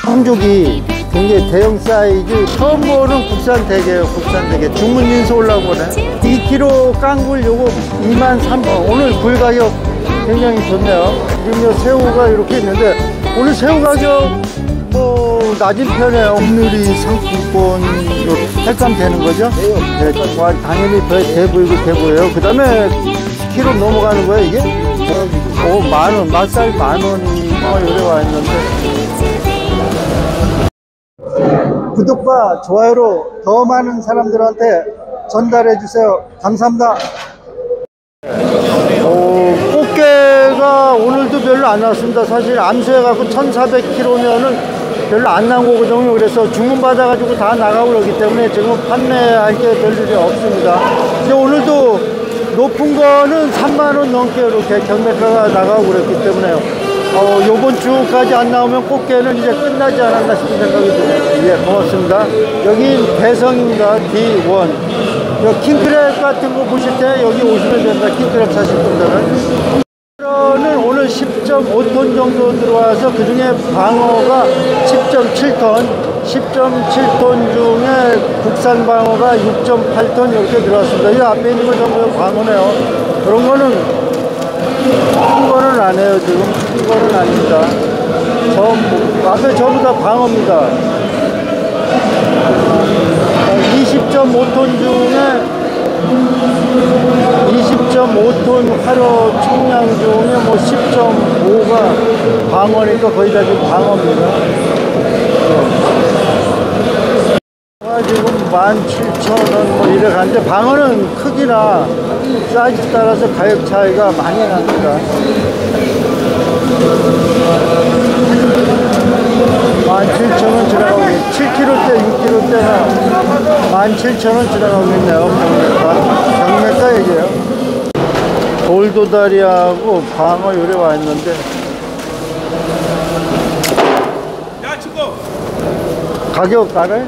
성족이 굉장히 대형 사이즈, 처음 보는 국산 대게예요. 국산 대게 중문진수 올라오네. 2kg 깡굴 요거 23,000원. 오늘 굴 가격 굉장히 좋네요. 지금 요 새우가 이렇게 있는데 오늘 새우 가격 뭐 낮은 편이에요. 오늘이 상품권 횟감 되는 거죠? 네, 당연히 돼 보여요. 그 다음에 키로 넘어가는 거예요 이게? 오, 10,000원, 맛살 10,000원이 요래 와 있는데. 구독과 좋아요로 더 많은 사람들한테 전달해 주세요. 감사합니다. 꽃게가 오늘도 별로 안 나왔습니다. 사실 암수해 갖고 1,400kg면은 별로 안 나온 거거든요. 그래서 주문 받아 가지고 다 나가고 그러기 때문에 지금 판매할 게 별 일이 없습니다. 근데 오늘도 높은 거는 30,000원 넘게 이렇게 경매가가 나가고 그랬기 때문에 요번 주까지 안 나오면 꽃게는 이제 끝나지 않았나 싶은 생각이 드네요. 예, 고맙습니다. 여긴 대성입니다. D1. 킹크랩 같은 거 보실 때 여기 오시면 됩니다. 킹크랩 사실 분들은. 오늘 10.5톤 정도 들어와서 그 중에 방어가 10.7톤, 10.7톤 중에 국산 방어가 6.8톤 이렇게 들어왔습니다. 이 앞에 있는 거 전부 방어네요. 그런 거는 큰 거는 안 해요. 지금 큰 거는 아닙니다. 앞에 전부 다 방어입니다. 20.5톤 중에 20.5톤 화로 총량 중에 뭐 10.5가 방어니까 거의 다 지금 방어입니다. 지금 17,000원 뭐 이래 가는데 방어는 크기나 사이즈 따라서 가격 차이가 많이 납니다. 17,000원 지나가고 7kg대, 6kg대나 17,000원 지나가고 있네요. 경매가 얘기예요. 돌도다리하고 방어 요래 와 있는데 야, 친구! 가격 알아요?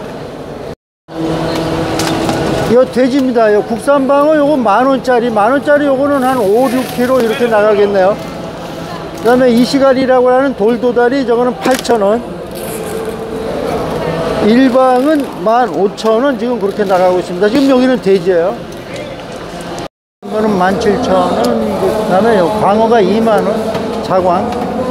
이거 돼지입니다. 이거 국산 방어 요거 10,000원짜리, 10,000원짜리 요거는 한 5, 6kg 이렇게 나가겠네요. 그 다음에 이시갈이라고 하는 돌도다리 저거는 8,000원. 일방은 15,000원 지금 그렇게 나가고 있습니다. 지금 여기는 돼지예요. 이거는 17,000원. 그 다음에 광어가 20,000원. 자광.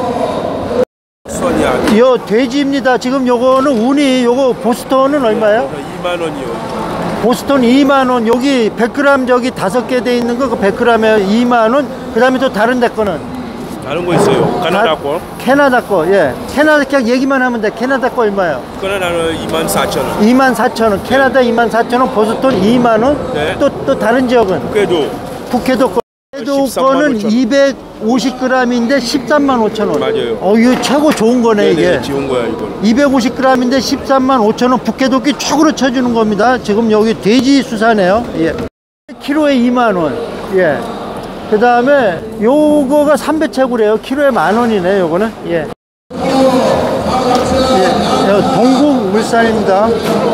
요 돼지입니다. 지금 요거는 우니 요거 보스턴은 얼마예요? 20,000원이요. 보스턴 20,000원. 여기 100g 저기 5개 돼 있는 거 그 100g에 20,000원. 그 다음에 또 다른 데 거는 다른 거 있어요. 캐나다 거. 캐나다 거. 예. 캐나다 그냥 얘기만 하면 돼. 캐나다 거 얼마예요? 캐나다는 24,000원. 24,000원. 캐나다 24,000원. 보스턴 20,000원. 네. 또 다른 지역은? 북해도 거. 북해도 거는 250g인데 135,000원. 맞아요. 이거 최고 좋은 거네. 네네, 이게. 좋은 거야 이거. 250g인데 135,000원. 북해도끼 촉으로 쳐주는 겁니다. 지금 여기 돼지 수사네요. 예. 키로에 20,000원. 예. 그 다음에 요거가 삼배채굴이에요. 키로에 10,000원이네 요거는. 예. 예. 동국물산입니다.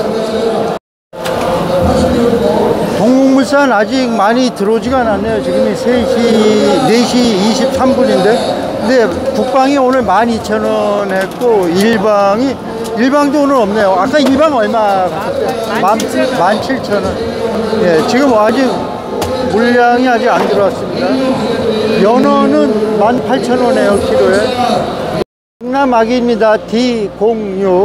동국물산 아직 많이 들어오지가 않았네요. 지금이 4시 23분인데 근데 국방이 오늘 12,000원 했고 일방도 오늘 없네요. 아까 일방 얼마? 17,000원. 예, 지금 아직 물량이 아직 안 들어왔습니다. 연어는 18,000원이에요 키로에. 강남아기입니다. D06.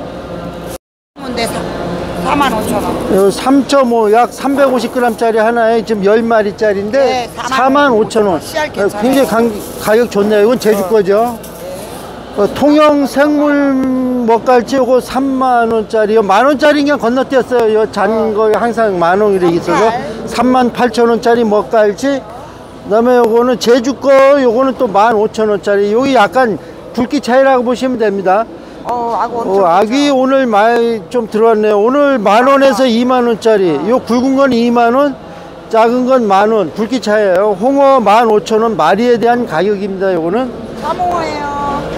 45,000원. 3.5 약 350g짜리 하나에 지금 10마리짜리인데 네, 45,000원. 굉장히 가격 좋네요. 이건 제주 거죠. 통영 생물 먹갈치 요거 30,000원짜리요. 10,000원짜리 그냥 건너뛰었어요. 요 잔 거에 항상 10,000원 이렇게 있어서 38,000원짜리 먹갈치. 그 다음에 요거는 제주 거 요거는 또 15,000원짜리. 여기 약간 굵기 차이라고 보시면 됩니다. 아기 오늘 많이 좀 들어왔네요. 오늘 10,000원에서 20,000원짜리. 요 굵은 건 20,000원, 작은 건 10,000원. 굵기 차이예요. 홍어 15,000원 마리에 대한 가격입니다. 요거는 참홍어예요.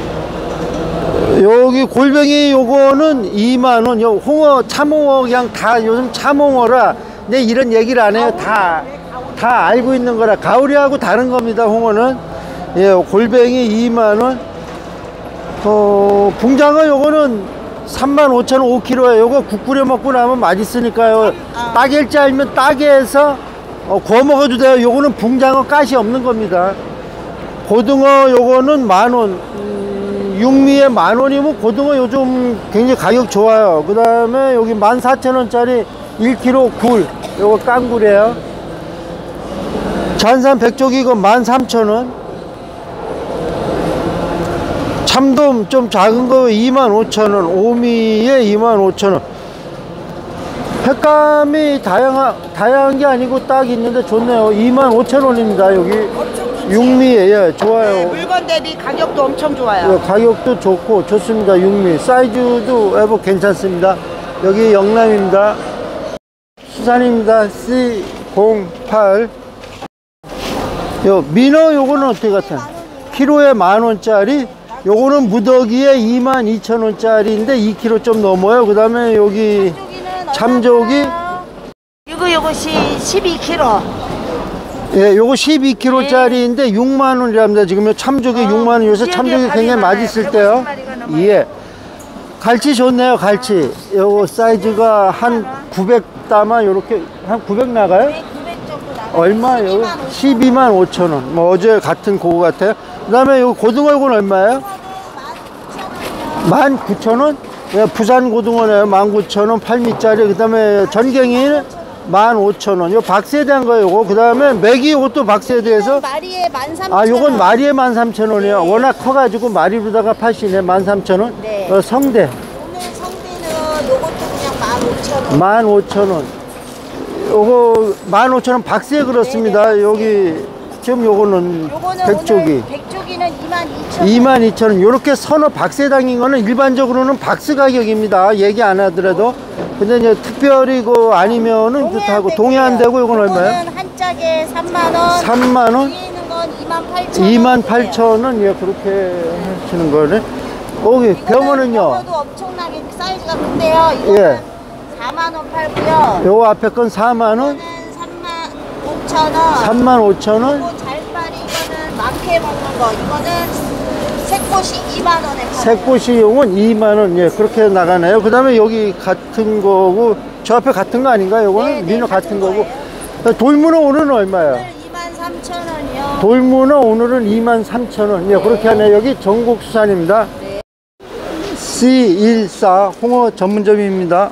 여기 골뱅이 요거는 20,000원. 요 홍어 참홍어 그냥 다 요즘 참홍어라. 근데 이런 얘기를 안 해요. 다 알고 있는 거라. 가오리하고 다른 겁니다. 홍어는. 예, 골뱅이 20,000원. 붕장어 요거는 35,000원 5kg에 요거 국 끓여 먹고 나면 맛있으니까요. 따개일 줄 알면 따개에서 구워 먹어도 돼요. 요거는 붕장어 가시 없는 겁니다. 고등어 요거는 10,000원, 육미에 10,000원이면 고등어 요즘 굉장히 가격 좋아요. 그 다음에 여기 14,000원짜리 1kg 굴, 요거 깡굴이에요. 잔산 백조기 이거 13,000원. 참돔 좀 작은 거 25,000원, 오미에 25,000원. 횟감이 다양한 게 아니고 딱 있는데 좋네요. 25,000원입니다. 여기 육미에. 예, 좋아요. 네, 물건 대비 가격도 엄청 좋아요. 예, 가격도 좋고 좋습니다. 육미 사이즈도 뭐 괜찮습니다. 여기 영남입니다. 수산입니다. C08. 요 민어 요거는 어떻게 같아요? 키로에 10,000원짜리. 요거는 무더기에 22,000원짜리인데 2kg 좀 넘어요. 그 다음에 여기 참조기 요것이 12kg. 예, 요거 12kg짜리인데 6만원이랍니다. 지금 참조기 6만원. 요새 참조기 굉장히 맛있을 때요. 예. 갈치 좋네요. 갈치 요거 사이즈가 한 900담아 요렇게 한 900 나가요? 네, 900 정도 나가요. 얼마요? 125,000원. 뭐 어제 같은 그거 같아요. 그 다음에 요 고등어 이건 얼마예요? 19,000원? 예, 부산 고등어네요. 19,000원 8미짜리. 그 다음에 전갱이는 15,000원. 요 박세대한 거예요. 요거. 그 다음에 메기 요것도 박세대에서. 마리에 13,000원. 아, 요건 마리에 13,000원이에요. 네. 워낙 커가지고 마리로다가 파시네. 13,000원. 네. 성대. 오늘 성대는 요것도 그냥 15,000원. 15,000원. 요거 15,000원 박스에 그렇습니다. 네, 여기 지금 요거는 백조기. 백조기는 22,000원. 22,000원. 요렇게 서너 박스에 담긴 거는 일반적으로는 박스 가격입니다. 얘기 안 하더라도. 근데 이제 특별히 그 아니면은 하고 동해안되고 요건 얼마예요? 한 짝에 3만원. 3만원? 뒤에 있는 건 28,000원. 28,000원. 예, 그렇게 하시는 거네. 여기 병어는요? 병어도 엄청나게 사이즈가 큰데요. 이거는 예. 4만원 팔고요. 요 앞에 건 4만원? 이거는 35,000원. 35,000원? 그리고 잘파리 이거는 많게 먹는 거. 이거는 새꽃이 2만원에 팔아요. 새꼬시용은 2만원. 예, 그렇게 나가네요. 그 다음에 여기 같은 거고, 저 앞에 같은 거 아닌가요? 요거는 네, 민어 같은 거고. 거예요. 돌문어 오늘은 얼마예요? 오늘 23,000원이요. 돌문어 오늘은 23,000원. 예, 그렇게 하네요. 여기 전국수산입니다. 네. C14 홍어 전문점입니다.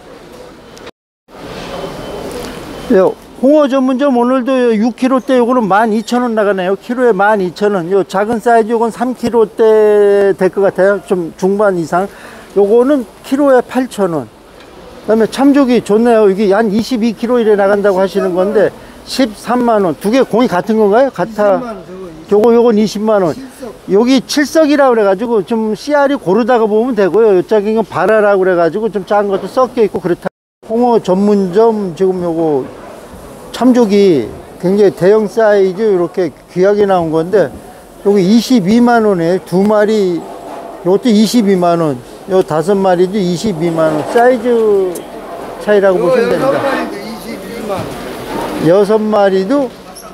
예, 홍어 전문점 오늘도 6kg대 요거는 12,000원 나가네요. 키로에 12,000원. 요 작은 사이즈 요건 3kg대 될 것 같아요. 좀 중반 이상. 요거는 키로에 8,000원. 그 다음에 참조기 좋네요. 이게 한 22kg 이래 나간다고 하시는 건데 13만원. 두 개 공이 같은 건가요? 같아. 요건 20만원. 여기 칠석이라고 그래가지고 좀 씨알이 고르다가 보면 되고요. 요 작은 건 바라라고 그래가지고 좀 작은 것도 섞여 있고 그렇다. 홍어 전문점 지금 요거 참조기 굉장히 대형 사이즈 이렇게 귀하게 나온 건데 여기 22만원에 두 마리. 요것도 22만원. 요 5마리도 22만원. 사이즈 차이라고 보시면 됩니다. 6마리도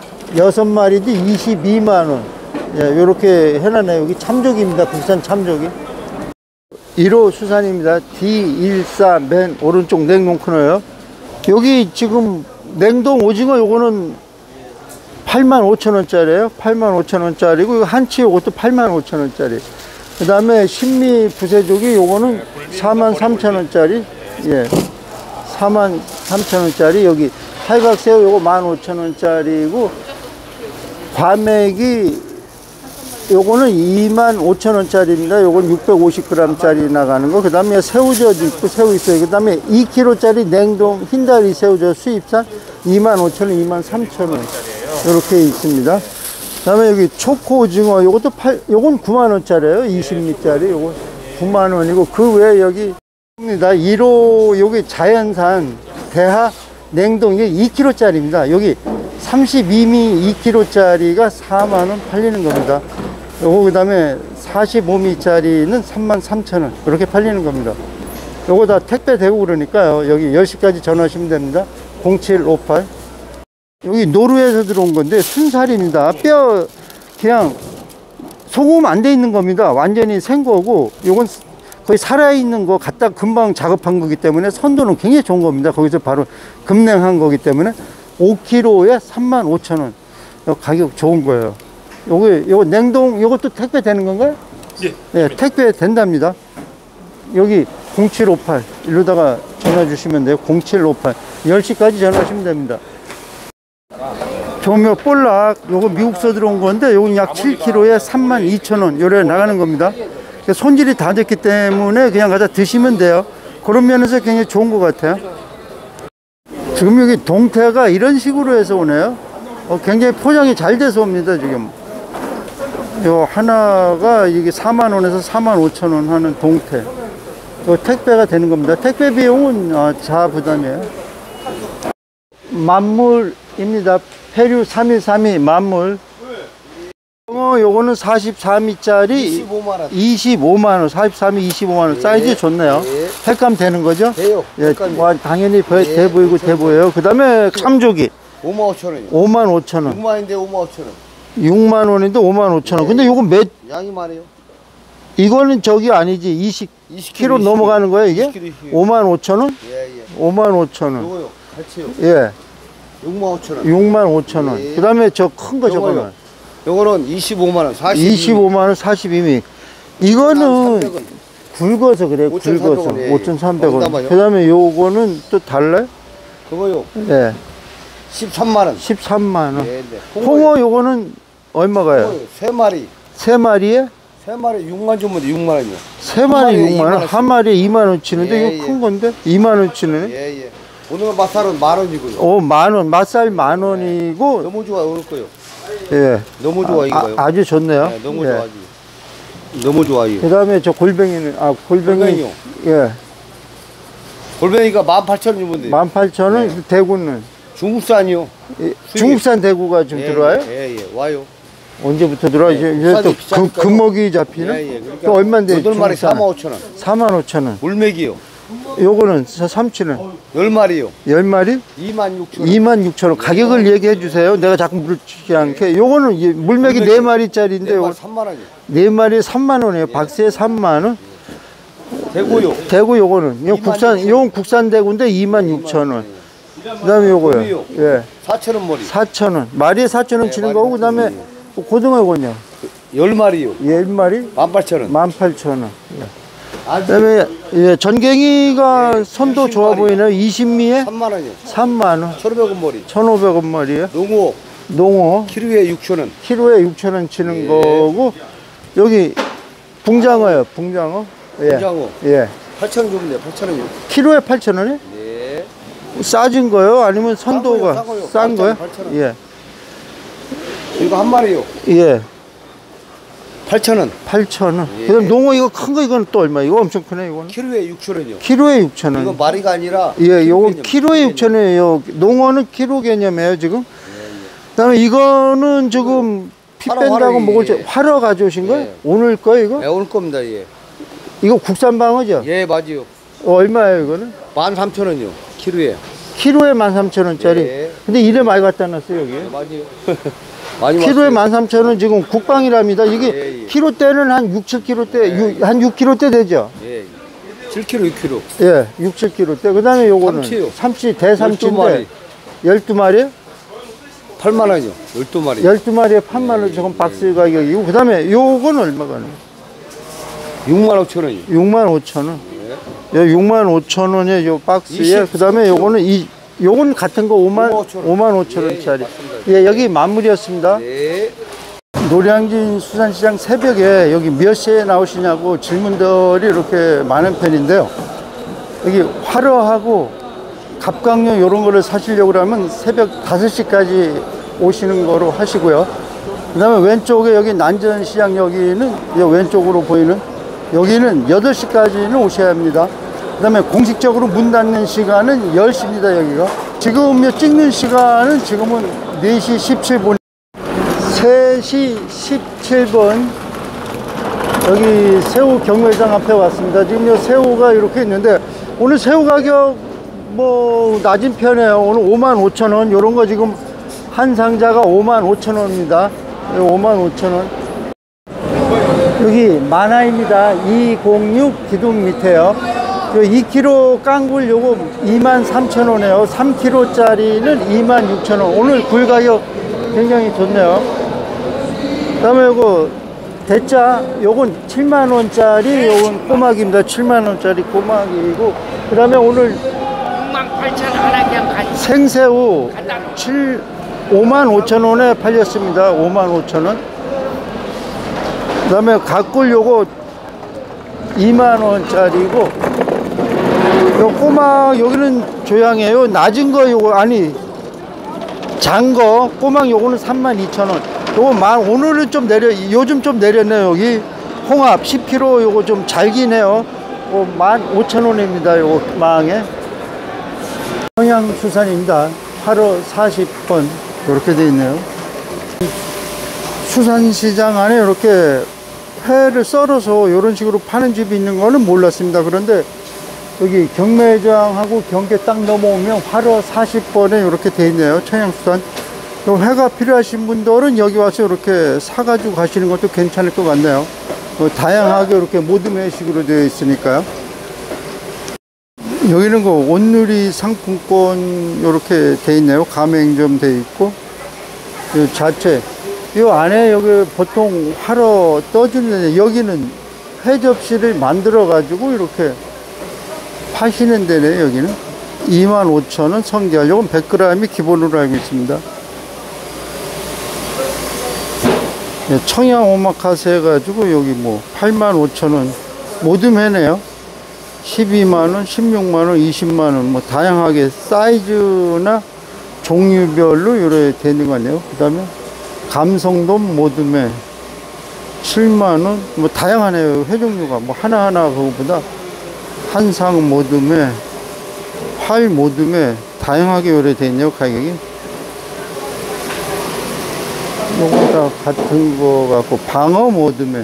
22만원. 예, 요렇게 해놨네요. 여기 참조기입니다. 국산 참조기. 1호 수산입니다. D14 맨 오른쪽 냉동 코너요. 여기 지금 냉동 오징어 요거는 85,000원짜리예요. 85,000원짜리고 한치 요것도 85,000원짜리. 그 다음에 신미 부세조기 요거는 43,000원짜리. 예, 43,000원짜리. 여기 팔각새우 요거 15,000원짜리고 과메기 요거는 25,000원짜리입니다. 요건 650g짜리 나가는 거. 그 다음에 새우젓도 있고 새우 있어요. 그 다음에 2kg짜리 냉동 흰다리 새우젓 수입산 25,000원, 23,000원 이렇게 있습니다. 그 다음에 여기 초코 오징어 요것도 요건 9만원짜리예요. 20리짜리 요거 9만원이고 그 외에 여기 입니다. 1호 여기 자연산 대하 냉동 이게 2kg짜리입니다. 여기 32미 2kg짜리가 4만원 팔리는 겁니다. 요거 그 다음에 45미짜리는 33,000원 이렇게 팔리는 겁니다. 요거 다 택배 되고 그러니까요. 여기 10시까지 전화하시면 됩니다. 0758. 여기 노르웨이에서 들어온 건데 순살입니다. 뼈 그냥 소금 안 돼 있는 겁니다. 완전히 생 거고, 요건 거의 살아있는 거 갖다 금방 작업한 거기 때문에 선도는 굉장히 좋은 겁니다. 거기서 바로 급냉한 거기 때문에 5kg에 35,000원. 가격 좋은 거예요. 요거 냉동, 요것도 택배 되는 건가요? 예. 네, 택배 된답니다. 여기 0758 이러다가 전화 주시면 돼요. 0758 10시까지 전화하시면 됩니다. 조묘 볼락 요거 미국서 들어온 건데 요건 약 7kg에 32,000원 요래 나가는 겁니다. 손질이 다 됐기 때문에 그냥 갖다 드시면 돼요. 그런 면에서 굉장히 좋은 것 같아요. 지금 여기 동태가 이런 식으로 해서 오네요. 굉장히 포장이 잘 돼서 옵니다. 지금 요 하나가 이게 40,000원에서 45,000원 하는 동태, 요 택배가 되는 겁니다. 택배 비용은 자부담이에요. 만물입니다. 페류 3132 만물. 요거는 44미짜리 25만원. 43이 25만원. 사이즈 좋네요. 횟감 되는 거죠? 돼요. 예, 당연히 돼 보이고 돼 보여요. 그 다음에 참조기 55,000원이요. 55,000원. 6만인데 55,000원. 6만원인데 55,000원. 근데 요거 양이 많아요. 이거는 저기 아니지. 20kg 넘어가는 거예요, 이게? 20kg. 55,000원? 예. 55,000원. 요거요. 같이요. 예. 65,000원. 65,000원. 예. 그 다음에 저 큰 거 저거는. 요거는 25만원. 25만원 42미. 이거는 300원. 굵어서 그래, 5,300원, 굵어서. 예. 5,300원. 그 다음에 요거는 또 달라요? 그거요. 예. 13만원. 13만원. 네. 홍어 요거는 얼마가요? 3마리. 3마리에? 3마리 6만 주면 돼. 6만원이요. 3마리 6만원. 한 마리에 2만원 치는데 예, 이거 큰 건데? 2만원 치네? 예. 오늘 맛살은 10,000원이고요. 오, 만원. 맛살 10,000원이고. 너무 좋아, 오늘 거요. 예. 너무 좋아, 이거요. 아주 좋네요. 네, 너무 예. 좋아지. 너무 좋아, 이거. 그 다음에 저 골뱅이는, 골뱅이요. 예. 골뱅이가 18,000원 주면 돼요. 18,000원. 대구는? 중국산이요. 예, 중국산 대구가 좀 들어와요? 예. 와요. 언제부터 들어와? 이제 또 비싸니까요. 금목이 잡히는? 예. 그러니까 또 얼마인데? 8마리 중국산? 45,000원. 45,000원. 물맥이요. 요거는 3,000원. 10마리요. 10마리? 26,000원. 26,000원. 가격을 얘기해 주세요. 내가 자꾸 물지 않게. 요거는 물맥이 4마리짜리인데, 요거 3만원이요. 4마리에 3만원이에요. 박스에 3만원. 대구요. 대구 요거는. 요건 국산 대구인데 26,000원. 그 다음에 요거요. 예. 4,000원 머리. 4,000원. 마리에 4,000원 치는 거고, 그 다음에 고등어 요건요. 10마리요. 10마리? 18,000원. 18,000원. 그 다음에, 예, 전갱이가 선도 좋아 보이네요. 20미에 3만원이요. 3만원. 1,500원 머리. 1,500원 머리에. 농어. 농어. 키로에 6,000원. 키로에 6,000원 치는 거고, 여기 붕장어요. 붕장어. 예. 붕장어. 예. 8,000원 주면 돼요. 8,000원이요. 키로에 8,000원이? 네. 싸진 거요? 아니면 선도가 싼 거요. 싼 거요? 8,000원. 예. 이거 한 마리요. 예. 8,000원. 8,000원. 예. 그다음 농어 이거 큰 거 이건 또 얼마? 이거 엄청 크네 이거는. 키로에 6,000원이요. 키로에 이거 6,000원. 마리가 아니라 예, 요거 개념. 키로에 6,000원이에요. 농어는 키로 개념이에요 지금. 그다음에 이거는 지금 피 화로, 뺀다고 화로, 먹을 때 예. 화로 가져오신 거예요? 예. 오늘 거 이거? 네, 올 겁니다. 예. 이거 국산 방어죠? 예, 맞아요. 얼마예요 이거는? 13,000원이요. 키로에. 키로에 13,000원짜리. 예. 근데 이래 많이 갖다 놨어요 여기. 네, 맞아요. 많이 키로에 왔어요. 13,000원 지금 국방이랍니다. 이게 예, 예. 키로대는 한 6, 7kg대, 한 6kg대 되죠? 예. 7kg, 6kg. 예, 6, 7kg대. 그 다음에 요거는 삼치요. 삼치, 대삼치인데 12마리. 12마리? 8만 원이요. 12마리. 12마리에 8만원 저건 박스 가격이고, 그 다음에 요거는 얼마가? 6만 5천 원이요. 6만 5천원. 예, 6만 5천원에 요 박스에, 그 다음에 요거는 요건 같은 거 5만 5천원짜리. 예, 여기 만물이었습니다. 네. 노량진 수산시장 새벽에 여기 몇 시에 나오시냐고 질문들이 이렇게 많은 편인데요. 여기 화로하고 갑각류 이런 거를 사시려고 하면 새벽 5시까지 오시는 거로 하시고요. 그 다음에 왼쪽에 여기 난전시장 여기는 왼쪽으로 보이는 여기는 8시까지는 오셔야 합니다. 그 다음에 공식적으로 문 닫는 시간은 10시입니다 여기가. 지금 찍는 시간은 지금은 4시 17분 3시 17분 여기 새우 경매장 앞에 왔습니다. 지금 요 새우가 이렇게 있는데 오늘 새우 가격 뭐 낮은 편이에요. 오늘 55,000원 요런 거 지금 한 상자가 55,000원입니다. 55,000원. 여기 만화입니다. 206 기둥 밑에요. 2kg 깡굴 요거 23,000원이에요. 3kg짜리는 26,000원. 오늘 굴 가격 굉장히 좋네요. 그 다음에 요거 대짜 요건 7만원짜리 요건 꼬막입니다. 7만원짜리 꼬막이고, 그 다음에 오늘 68,000원 하나 그냥 가지. 생새우 55,000원에 팔렸습니다. 55,000원. 그 다음에 갓굴 요거 2만원짜리고, 요 꼬막 여기는 조양이에요. 낮은 거 요거, 아니 장거 꼬막 요거는 32,000원. 요거 오늘은 좀 요즘 좀 내렸네요. 여기 홍합 10kg 요거 좀 잘기네요. 15,000원입니다. 요거 망에. 평양수산입니다. 8호 40번 이렇게 돼 있네요. 수산시장 안에 이렇게 회를 썰어서 이런 식으로 파는 집이 있는 거는 몰랐습니다. 그런데 여기 경매장하고 경계 딱 넘어오면 8호 40번에 이렇게 돼 있네요. 청양수산. 회가 필요하신 분들은 여기 와서 이렇게 사가지고 가시는 것도 괜찮을 것 같네요. 다양하게 이렇게 모듬회식으로 되어 있으니까요. 여기는 그 온누리 상품권 이렇게 돼 있네요. 가맹점 돼 있고, 이 자체 이 안에 여기 보통 화로 떠주는데, 여기는 회 접시를 만들어 가지고 이렇게 파시는 데네. 여기는 25,000원 성게알, 이건 100g이 기본으로 알고 있습니다. 청양 오마카세 해가지고 여기 뭐 85,000원 모듬회네요. 12만원, 16만원, 20만원 뭐 다양하게 사이즈나 종류별로 이렇게 되는 거 같네요. 그 다음에 감성돔 모듬회 7만원 뭐 다양하네요. 회 종류가 뭐 하나하나 그거보다 한상 모듬회, 활 모듬회 다양하게 요래 되어 있네요. 가격이 요거 다 같은 거 같고, 방어 모듬회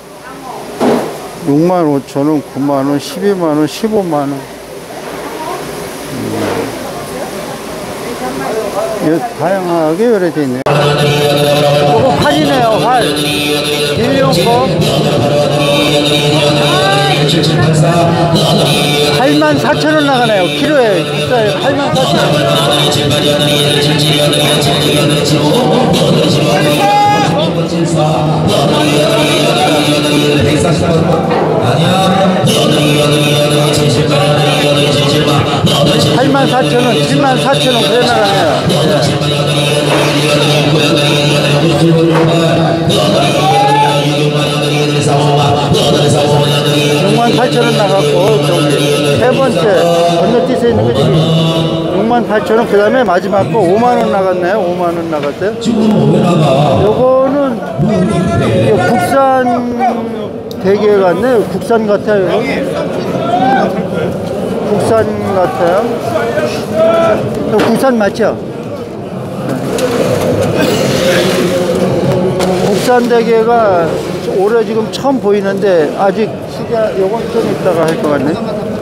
65,000원, 9만원, 12만원, 15만원. 다양하게 요래 되어 있네요. 요거 활이네요. 활 1년거 84,000원 나가네요. 키로에 비싸요. 84,000원. 원 74,000원 그래 나가네요. 68,000원 나갔고, 저기 세 번째 건너뛰서 있는 거 지금 68,000원. 그 다음에 마지막 거 5만원 나갔네요. 5만원 나갔어요. 요거는 국산 대게 같네요. 국산 같아요. 국산 같아요. 국산 맞죠? 국산 대게가 올해 지금 처음 보이는데, 아직 요건 좀 이따가 할 것 같네.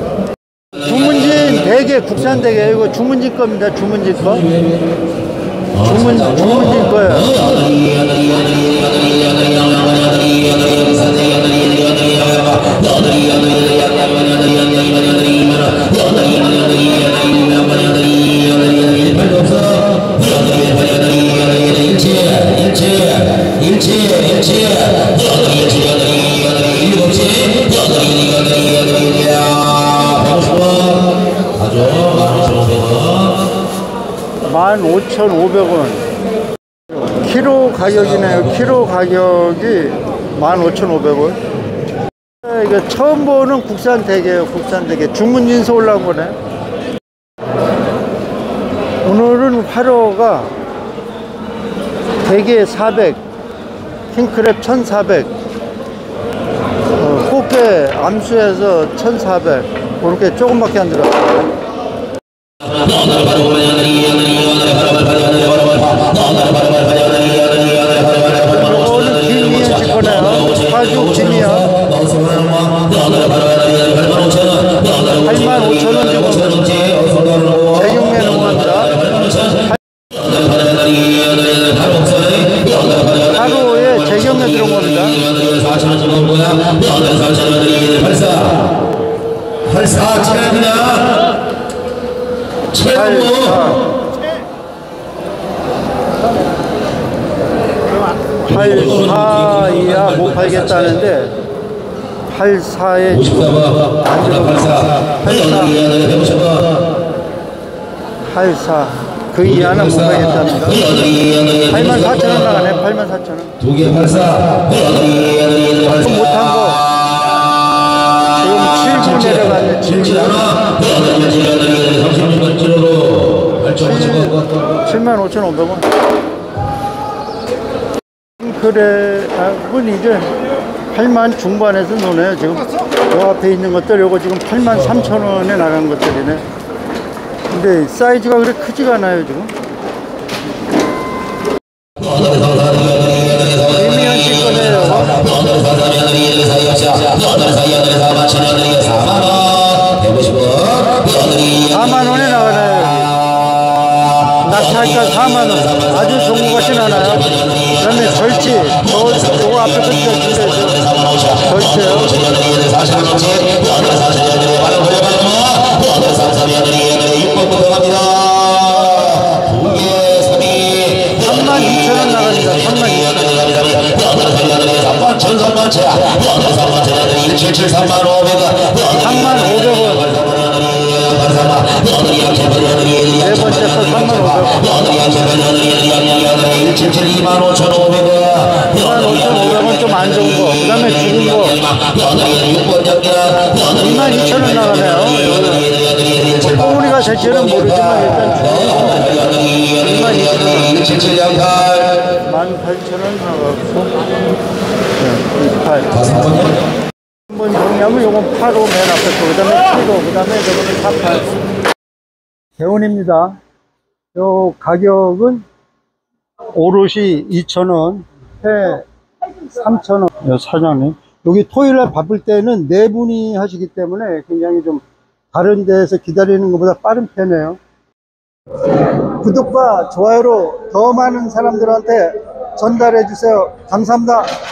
주문진 대게, 국산 대게. 이거 주문진 겁니다. 주문진 거. 주문진 거예요. 만 5,500원. 키로 가격이네요. 키로 가격이 15,500원. 이거 처음 보는 국산 대게예요. 국산 대게. 주문진서 올라온 거네. 오늘은 화로가 대게 400, 킹크랩 1,400, 꽃게 암수에서 1,400. 그렇게 조금밖에 안 들었어요. 이거는 김이에 찍거네요. 파죽 김이야. 85,000원 주고 재경매 농합니다. 하루에 재경매 들어온 겁니다. 84 차례입니다. 최고 84 이하 못 팔겠다는데 84에 54번 하나 84 그 이하는 못 팔겠답니다. 84,000원 나가네. 84,000원. 두개 84 못한 거 지금 7분 내려갔네. 75,500원. 그래, 이제 8만 중반에서 노네요. 지금 요 앞에 있는 것들 요거 지금 83,000원에 나간 것들이네. 근데 사이즈가 그렇게 크지가 않아요 지금. 이미연 씨 거네요. 4만원에 나가네요. 낙찰가 4만원. 아주 좋은 것이 나나요. 그 다음에 절치. 저 앞에 그 절치요. 32,000원 나갑니다. 35,000원. 네 번째 거 35,000원. 25,500원 좀 안 좋은 거. 그 다음에 죽은 거 22,000원 나가네요. 뽕우리가 될지는 모르지만 일단 죽은 거 22,000원. 18,000원 나갔고 28. 한번 정리하면 요건 85 맨 앞에 거, 그 다음에 75, 그 다음에 저거는 48. 개원입니다. 요 가격은 오롯이 2,000원, 회 3,000원. 요 사장님. 여기 토요일날 바쁠 때는 4분이 하시기 때문에 굉장히 좀 다른 데에서 기다리는 것보다 빠른 편이에요. 구독과 좋아요로 더 많은 사람들한테 전달해 주세요. 감사합니다.